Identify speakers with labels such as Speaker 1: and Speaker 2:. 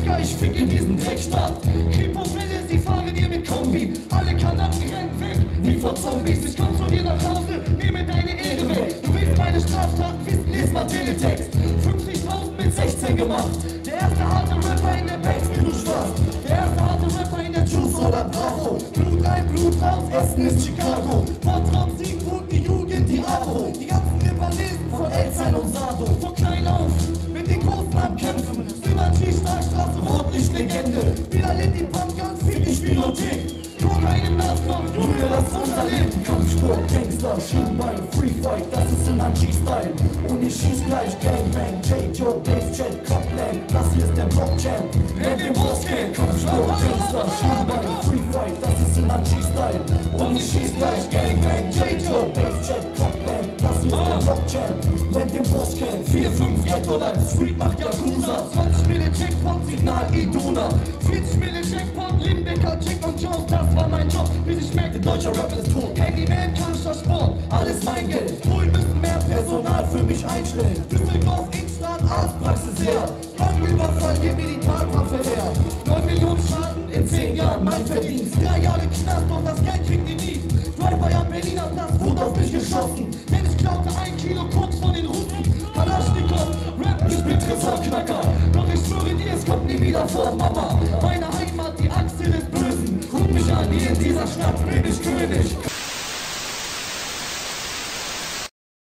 Speaker 1: Digga, ich fick in diesen Dreckstaat. Kripo-Fälle, sie fahren hier mit Kombi. Alle Kanaken rennen weg, wie vor Zombies. Ich komm zu dir nach Hause, nehme deine Ehre weg. Du willst meine Straftaten wissen, lies mal Teletext. 50.000 mit 16 gemacht. Der erste harte Rapper in der Backspin, du Spaß. Der erste harte Rapper in der Juice oder Bravo. Blut rein, Blut raus, Essen ist Chicago. Vortraum, Siegburg, die Jugend, die Abo. Die ganzen Rapper lesen von Elzheim und Sado. Von klein auf, mit den Großen am Kämpfen. Sinan, Starkstraße, Rotlichtlegende. Wieder lädt die Pumpgun, fick die Spielothek. Kokain im Nachkommen, Junge, das ist unser Leben. Kampfsport, Gangster, Schienbein, Free Fight, das ist Sinan G-Style. Und ich schieß gleich Gangbang, J-Joe, Bass-Chat, Copland, das hier ist der Block-Champ. Rennt den Bosscamp, Kampfsport, Gangster, Schienbein, Free Fight, das ist Sinan G-Style. Und ich schieß gleich Gangbang, J-Joe, Bass-Chat, Copland, das hier ist der Block-Champ. Rennt den Bosscamp, 4-5 Ghetto-Life, Street macht Yakuza. 20 Mille Checkpoint, Signal Iduna. 40 Mille Checkpoint, Limbecker, Check und Jones, das war mein Job, bis ich merkte, deutscher Rap ist tot. Handyman, Kampfster, Sport, alles mein Geld. Polen müssen mehr Personal für mich einstellen. Düsseldorf, Innenstadt, Arztpraxis her. Banküberfall, gib mir die Tatwaffe her. 9 Millionen Schaden in 10 Jahren, mein Verdienst. 3 Jahre Knast, doch das Geld kriegt ihr nie. Drive-by am Berliner Platz, wurde auf mich geschossen. Denn ich klaute 1 Kilo Koks von den Russen. Kalaschnikow, Rap, ich bin Tresor-Knacker. Doch ich schwöre dir, es kommt nie wieder vor, Mama. Meine Heimat, die Achse des Bösen. Guck mich an, hier in dieser Stadt bin ich König.